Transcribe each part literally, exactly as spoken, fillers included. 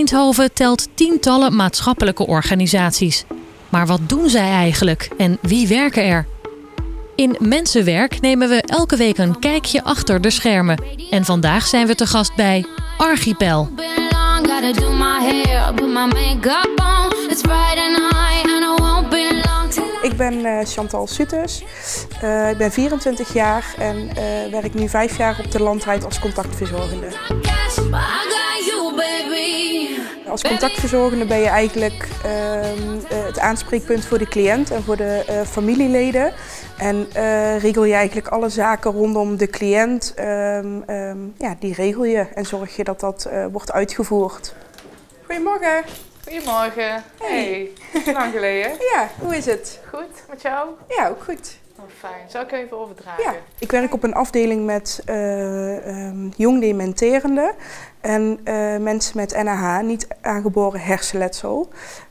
Eindhoven telt tientallen maatschappelijke organisaties. Maar wat doen zij eigenlijk en wie werken er? In Mensenwerk nemen we elke week een kijkje achter de schermen. En vandaag zijn we te gast bij Archipel. Ik ben uh, Chantal Suuters. Uh, ik ben vierentwintig jaar en uh, werk nu vijf jaar op de landrijd als contactverzorgende. Als contactverzorgende ben je eigenlijk uh, uh, het aanspreekpunt voor de cliënt en voor de uh, familieleden. En uh, regel je eigenlijk alle zaken rondom de cliënt, um, um, ja, die regel je en zorg je dat dat uh, wordt uitgevoerd. Goedemorgen. Goedemorgen. Hey, hey. Lang geleden. Ja, hoe is het? Goed, met jou? Ja, ook goed. Oh, fijn. Zal ik even overdragen? Ja. Ik werk op een afdeling met uh, um, jong dementerenden en uh, mensen met N A H, niet aangeboren hersenletsel.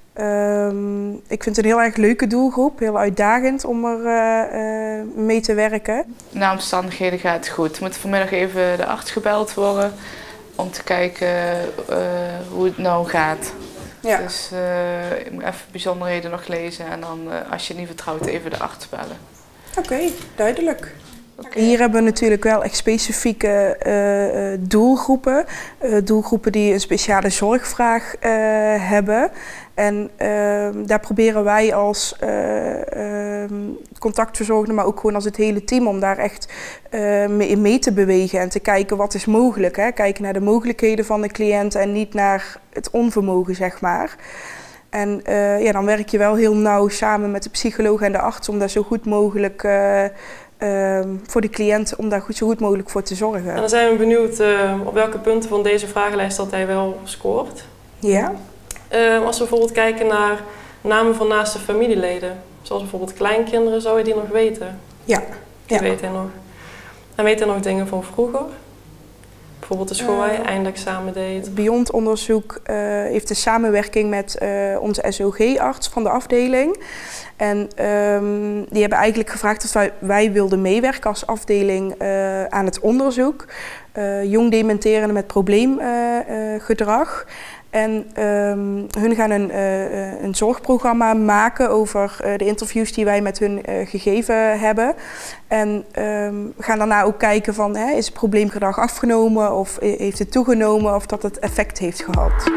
Um, ik vind het een heel erg leuke doelgroep, heel uitdagend om er uh, uh, mee te werken. Na omstandigheden gaat het goed. Er moet vanmiddag even de arts gebeld worden om te kijken uh, hoe het nou gaat. Ja. Dus uh, ik moet even bijzonderheden nog lezen en dan, uh, als je het niet vertrouwt, even de arts bellen. Oké, okay, duidelijk. Okay. Hier hebben we natuurlijk wel echt specifieke uh, doelgroepen. Uh, doelgroepen die een speciale zorgvraag uh, hebben. En uh, daar proberen wij als uh, uh, contactverzorgende, maar ook gewoon als het hele team, om daar echt uh, mee, mee te bewegen en te kijken wat is mogelijk. Hè? Kijken naar de mogelijkheden van de cliënt en niet naar het onvermogen, zeg maar. En uh, ja, dan werk je wel heel nauw samen met de psycholoog en de arts om daar zo goed mogelijk uh, uh, voor de cliënt, om daar goed, zo goed mogelijk voor te zorgen. En dan zijn we benieuwd uh, op welke punten van deze vragenlijst dat hij wel scoort. Ja. Uh, als we bijvoorbeeld kijken naar namen van naaste familieleden, zoals bijvoorbeeld kleinkinderen, zou je die nog weten? Ja. Die ja. weet hij nog. En weet hij nog dingen van vroeger? Bijvoorbeeld de school waar je uh, eindexamen deed. Het Beyond onderzoek uh, heeft een samenwerking met uh, onze S O G-arts van de afdeling. En um, die hebben eigenlijk gevraagd of wij, wij wilden meewerken als afdeling uh, aan het onderzoek. Uh, jong dementerenden met probleemgedrag. Uh, uh, En um, hun gaan een, uh, een zorgprogramma maken over uh, de interviews die wij met hun uh, gegeven hebben. En um, we gaan daarna ook kijken van, hè, is het probleemgedrag afgenomen of heeft het toegenomen of dat het effect heeft gehad.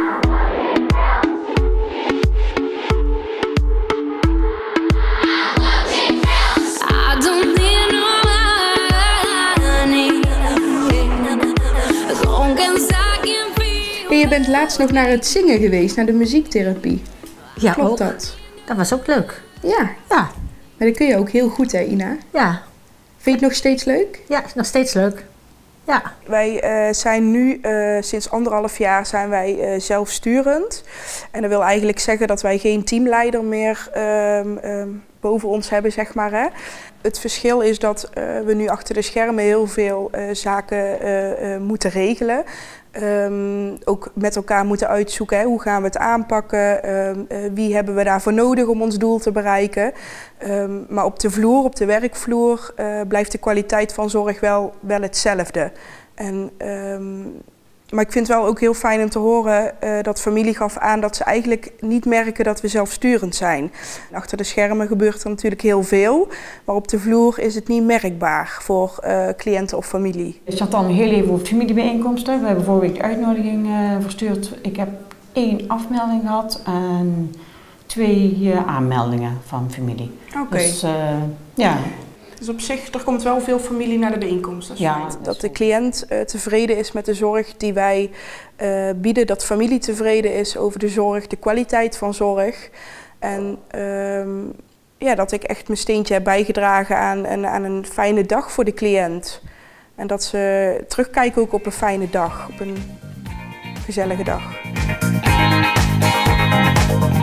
En je bent laatst nog naar het zingen geweest, naar de muziektherapie. Ja, klopt ook. dat? Dat was ook leuk. Ja. Ja. Maar dat kun je ook heel goed, hè, Ina? Ja. Vind je het nog steeds leuk? Ja, nog steeds leuk. Ja. Wij uh, zijn nu, uh, sinds anderhalf jaar, zijn wij uh, zelfsturend. En dat wil eigenlijk zeggen dat wij geen teamleider meer um, um, boven ons hebben, zeg maar. Hè. Het verschil is dat uh, we nu achter de schermen heel veel uh, zaken uh, uh, moeten regelen. Um, ook met elkaar moeten uitzoeken, hè, hoe gaan we het aanpakken, um, uh, wie hebben we daarvoor nodig om ons doel te bereiken. Um, maar op de vloer, op de werkvloer, uh, blijft de kwaliteit van zorg wel, wel hetzelfde. En, um, maar ik vind het wel ook heel fijn om te horen uh, dat familie gaf aan dat ze eigenlijk niet merken dat we zelfsturend zijn. Achter de schermen gebeurt er natuurlijk heel veel, maar op de vloer is het niet merkbaar voor uh, cliënten of familie. Chantal, heel even over familiebijeenkomsten. We hebben vorige week de uitnodiging uh, verstuurd. Ik heb één afmelding gehad en twee uh, aanmeldingen van familie. Oké. Okay. Dus uh, ja. Dus op zich, er komt wel veel familie naar de bijeenkomst. Dat, ja, dat, dat de cliënt uh, tevreden is met de zorg die wij uh, bieden. Dat familie tevreden is over de zorg, de kwaliteit van zorg. En um, ja, dat ik echt mijn steentje heb bijgedragen aan, aan, aan een fijne dag voor de cliënt. En dat ze terugkijken ook op een fijne dag, op een gezellige dag.